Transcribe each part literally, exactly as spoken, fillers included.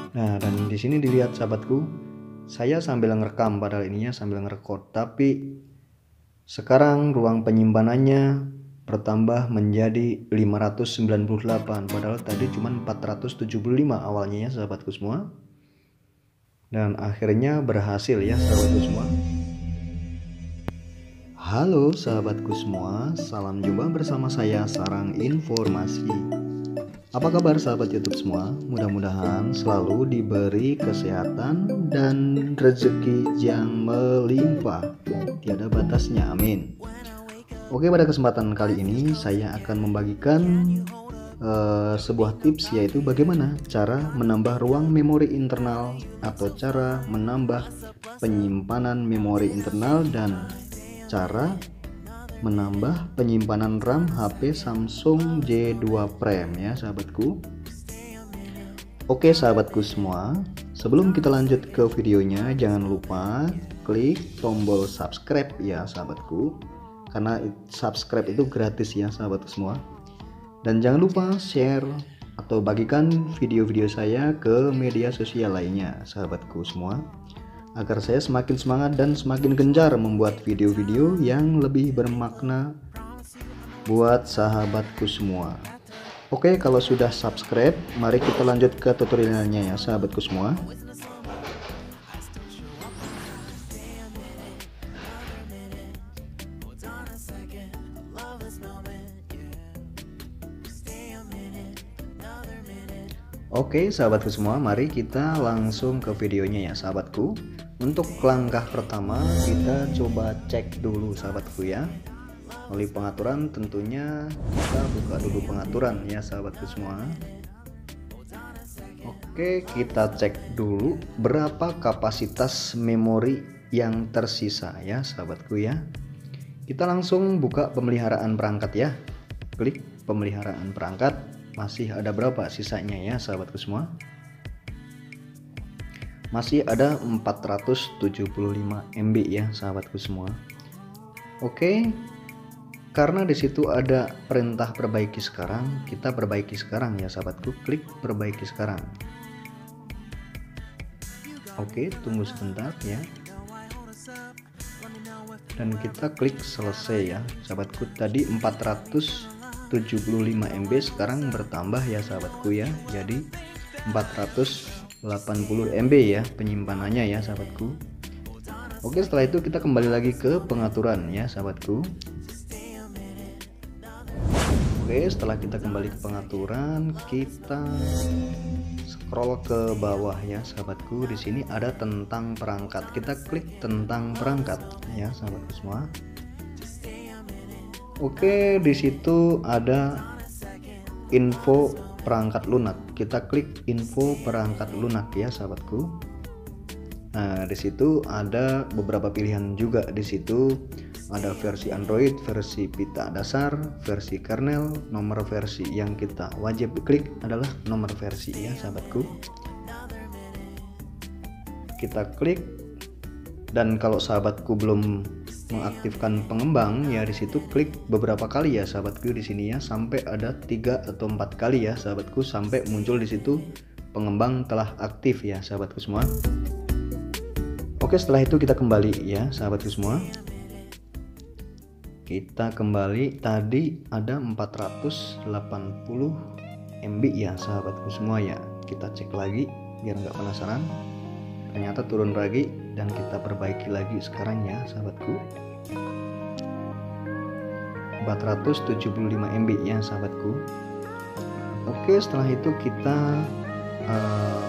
Nah, dan di sini dilihat sahabatku, saya sambil ngerekam padahal ininya sambil ngerekord, tapi sekarang ruang penyimpanannya bertambah menjadi lima ratus sembilan puluh delapan, padahal tadi cuma empat ratus tujuh puluh lima awalnya ya sahabatku semua. Dan akhirnya berhasil ya sahabatku semua. Halo sahabatku semua, salam jumpa bersama saya Sarang Informasi. Apa kabar sahabat YouTube semua? Mudah-mudahan selalu diberi kesehatan dan rezeki yang melimpah, tiada batasnya, amin. Oke, pada kesempatan kali ini saya akan membagikan uh, sebuah tips, yaitu bagaimana cara menambah ruang memori internal atau cara menambah penyimpanan memori internal dan cara menambah penyimpanan RAM H P Samsung J dua Prime ya sahabatku. Oke sahabatku semua, sebelum kita lanjut ke videonya, jangan lupa klik tombol subscribe ya sahabatku, karena subscribe itu gratis ya sahabatku semua. Dan jangan lupa share atau bagikan video-video saya ke media sosial lainnya sahabatku semua, agar saya semakin semangat dan semakin gencar membuat video-video yang lebih bermakna buat sahabatku semua. Oke, kalau sudah subscribe, mari kita lanjut ke tutorialnya ya sahabatku semua. Oke sahabatku semua, mari kita langsung ke videonya ya sahabatku. Untuk langkah pertama kita coba cek dulu sahabatku ya. Melalui pengaturan tentunya kita buka dulu pengaturan ya sahabatku semua. Oke, kita cek dulu berapa kapasitas memori yang tersisa ya sahabatku ya. Kita langsung buka pemeliharaan perangkat ya. Klik pemeliharaan perangkat, masih ada berapa sisanya ya sahabatku semua. Masih ada empat ratus tujuh puluh lima M B ya sahabatku semua. Oke, karena disitu ada perintah perbaiki sekarang, kita perbaiki sekarang ya sahabatku. Klik perbaiki sekarang. Oke, tunggu sebentar ya. Dan kita klik selesai ya sahabatku. Tadi empat ratus tujuh puluh lima M B, sekarang bertambah ya sahabatku ya, jadi empat ratus delapan puluh M B ya penyimpanannya ya sahabatku. Oke, setelah itu kita kembali lagi ke pengaturan ya sahabatku. Oke, setelah kita kembali ke pengaturan, kita scroll ke bawah ya sahabatku. Di sini ada tentang perangkat, kita klik tentang perangkat ya sahabatku semua. Oke, di situ ada info perangkat lunak, kita klik info perangkat lunak ya sahabatku. Nah, di situ ada beberapa pilihan juga. Di situ ada versi Android, versi pita dasar, versi kernel, nomor versi. Yang kita wajib klik adalah nomor versi ya sahabatku. Kita klik, dan kalau sahabatku belum mengaktifkan pengembang ya, di situ klik beberapa kali ya sahabatku di sini ya, sampai ada tiga atau empat kali ya sahabatku, sampai muncul di situ pengembang telah aktif ya sahabatku semua. Oke, setelah itu kita kembali ya sahabatku semua. Kita kembali, tadi ada empat ratus delapan puluh M B ya sahabatku semua ya. Kita cek lagi biar nggak penasaran. Ternyata turun lagi, dan kita perbaiki lagi sekarang ya sahabatku. empat ratus tujuh puluh lima M B ya sahabatku. Oke, setelah itu kita uh,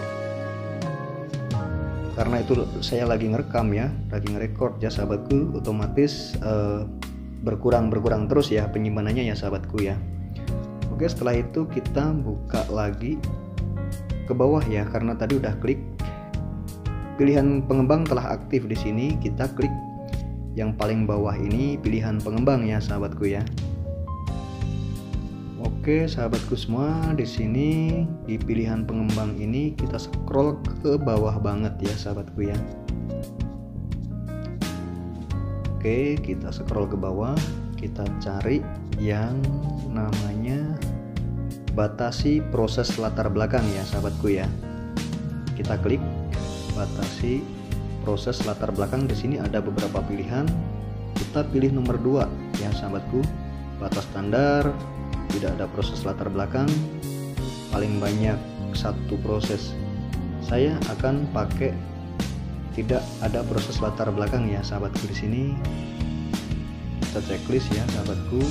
karena itu saya lagi ngerekam ya, lagi ngerekord ya sahabatku, otomatis uh, berkurang berkurang terus ya penyimpanannya ya sahabatku ya. Oke, setelah itu kita buka lagi ke bawah ya, karena tadi udah klik pilihan pengembang telah aktif. Di sini kita klik yang paling bawah ini, pilihan pengembang ya sahabatku ya. Oke sahabatku semua, di sini di pilihan pengembang ini kita scroll ke bawah banget ya sahabatku ya. Oke, kita scroll ke bawah, kita cari yang namanya batasi proses latar belakang ya sahabatku ya. kita klik batasi proses latar belakang. Di sini ada beberapa pilihan, kita pilih nomor dua ya sahabatku, batas standar, tidak ada proses latar belakang, paling banyak satu proses. Saya akan pakai tidak ada proses latar belakang ya sahabatku. Di sini kita checklist ya sahabatku.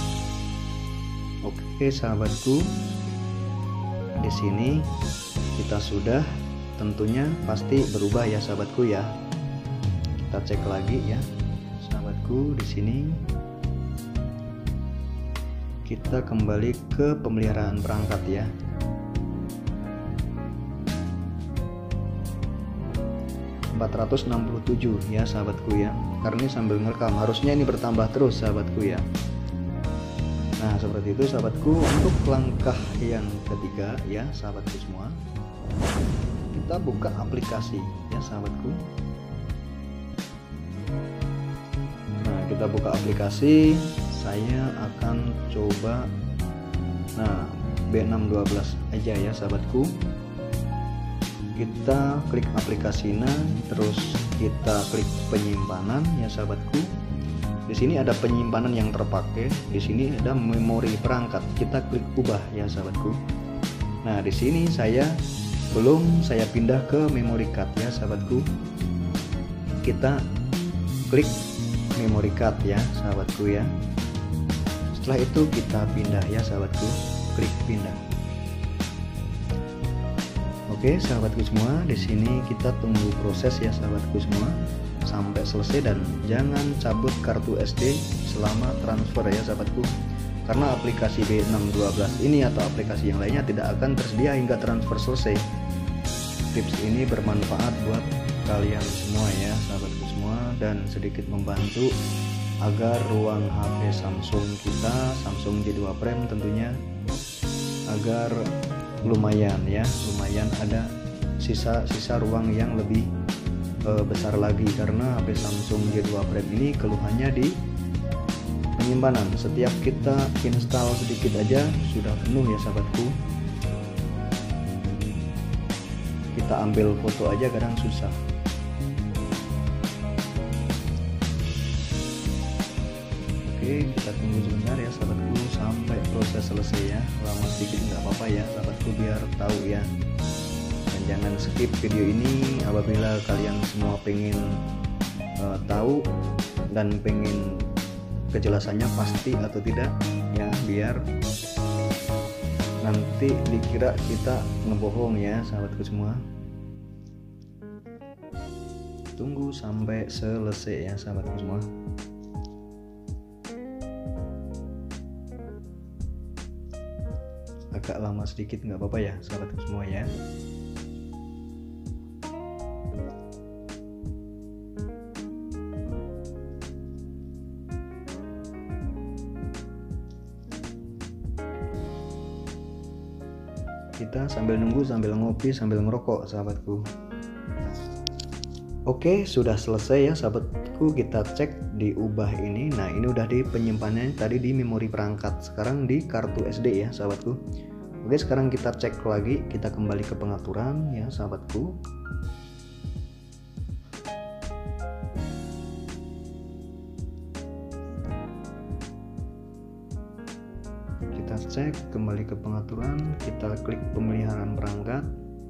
Oke sahabatku, di sini kita sudah tentunya pasti berubah ya sahabatku ya. Kita cek lagi ya sahabatku. Di sini kita kembali ke pemeliharaan perangkat ya. empat ratus enam puluh tujuh ya sahabatku ya, karena ini sambil ngerekam, harusnya ini bertambah terus sahabatku ya. Nah seperti itu sahabatku. Untuk langkah yang ketiga ya sahabatku semua, kita buka aplikasi ya sahabatku. Nah kita buka aplikasi, saya akan coba nah B enam dua belas aja ya sahabatku. Kita klik aplikasinya, terus kita klik penyimpanan ya sahabatku. Di sini ada penyimpanan yang terpakai, di sini ada memori perangkat. Kita klik ubah ya sahabatku. Nah di sini saya belum saya pindah ke memory card ya sahabatku. Kita klik memory card ya sahabatku ya. Setelah itu kita pindah ya sahabatku, klik pindah. Oke sahabatku semua, di sini kita tunggu proses ya sahabatku semua sampai selesai, dan jangan cabut kartu S D selama transfer ya sahabatku, karena aplikasi B enam dua belas ini atau aplikasi yang lainnya tidak akan tersedia hingga transfer selesai. Tips ini bermanfaat buat kalian semua ya sahabatku semua, dan sedikit membantu agar ruang H P Samsung kita, Samsung J dua Prime tentunya, agar lumayan ya, lumayan ada sisa-sisa ruang yang lebih e, besar lagi, karena H P Samsung J dua Prime ini keluhannya di penyimpanan. Setiap kita install sedikit aja sudah penuh ya sahabatku. Kita ambil foto aja kadang susah. Oke, kita tunggu sebentar ya sahabatku sampai proses selesai ya. Lama sedikit nggak apa-apa ya sahabatku, biar tahu ya. Dan jangan skip video ini apabila kalian semua pengen uh, tahu dan pengen kejelasannya pasti atau tidak ya, biar nanti dikira kita ngebohong ya sahabatku semua. Tunggu sampai selesai ya sahabatku semua. Agak lama sedikit nggak apa-apa ya sahabatku semua ya. Kita sambil nunggu, sambil ngopi, sambil ngerokok sahabatku. Oke, sudah selesai ya sahabatku. Kita cek di ubah ini. Nah ini udah di penyimpanannya tadi di memori perangkat, sekarang di kartu S D ya sahabatku. Oke, sekarang kita cek lagi, kita kembali ke pengaturan ya sahabatku. Kita cek kembali ke pengaturan, kita klik pemeliharaan perangkat.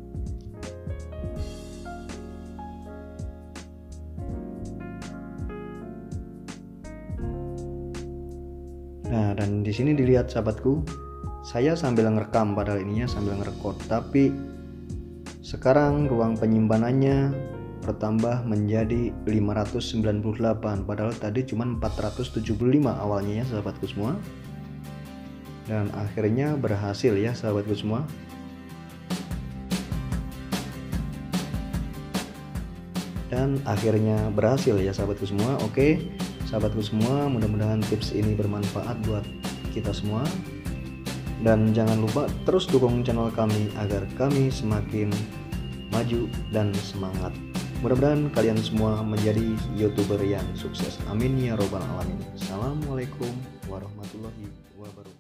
Nah, dan di sini dilihat sahabatku, saya sambil ngerekam, padahal ininya sambil ngerekord, tapi sekarang ruang penyimpanannya bertambah menjadi lima ratus sembilan puluh delapan, padahal tadi cuma empat ratus tujuh puluh lima awalnya ya sahabatku semua. Dan akhirnya berhasil ya sahabatku semua. Dan akhirnya berhasil ya sahabatku semua. Oke sahabatku semua, mudah-mudahan tips ini bermanfaat buat kita semua. Dan jangan lupa terus dukung channel kami agar kami semakin maju dan semangat. Mudah-mudahan kalian semua menjadi YouTuber yang sukses. Amin ya robbal alamin. Assalamualaikum warahmatullahi wabarakatuh.